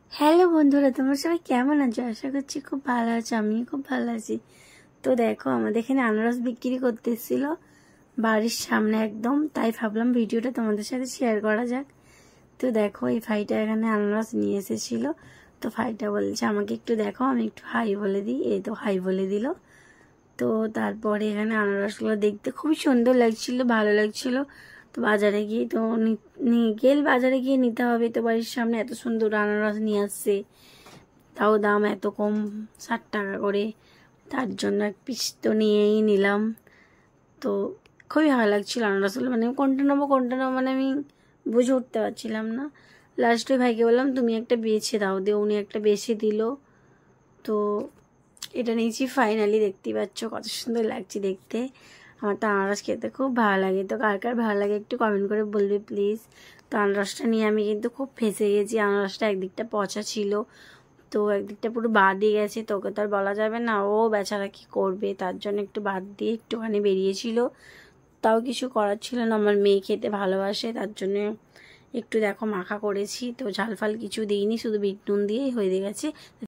Hello বন্ধুরা, তোমরা সবাই কেমন আছো? আশা করছি খুব ভালো আছো। আমিও খুব ভালো আছি। তো দেখো, আমাদের এখানে আনারস বিক্রি করতে এসেছিল বাড়ির সামনে একদম, তাই ভাবলাম ভিডিওটা তোমাদের সাথে শেয়ার করা যাক। তো দেখো, এই ভাইটা এখানে আনারস নিয়ে এসেছিল। তো ভাইটা বলছে আমাকে একটু দেখো, আমি একটু হাই বলে দিই। এই তো হাই বলে দিল। তো তারপরে এখানে আনারসগুলো দেখতে খুবই সুন্দর লাগছিল, ভালো লাগছিল। তো বাজারে গিয়ে তো বাজারে গিয়ে নিতে হবে। তো বাড়ির সামনে এত সুন্দর আনারস নিয়ে আসছে, তাও দাম এত কম, 60 টাকা করে। তার জন্য এক পিস তো নিয়েই নিলাম। তো খুবই ভালো লাগছিল আনারসগুলো, মানে কোনটা নেবো মানে আমি বুঝে উঠতে পারছিলাম না। লাস্টে ভাইকে বললাম তুমি একটা বেছে দাও, দিয়ে উনি একটা বেছে দিল। তো এটা নিয়েছি ফাইনালি। দেখতেই পাচ্ছ কত সুন্দর লাগছে দেখতে। আমার তো আনারস খেতে খুব ভালো লাগে। তো কার কার ভালো লাগে একটু কমেন্ট করে বলবে প্লিজ। তো আনারসটা নিয়ে আমি কিন্তু খুব ফেঁসে গেছি। আনারসটা একদিকটা পচা ছিল, তো একদিকটা পুরো বাদ দিয়ে গেছে। তো ওকে তো আর বলা যাবে না, ও বেচারা কি করবে, তার জন্য একটু বাদ দিয়ে একটুখানি বেরিয়েছিল। তাও কিছু করার ছিল না, আমার মেয়ে খেতে ভালোবাসে, তার জন্য একটু দেখো মাখা করেছি। তো ঝাল ফাল কিছু দিইনি, শুধু বিট নুন দিয়েই হয়ে গেছে।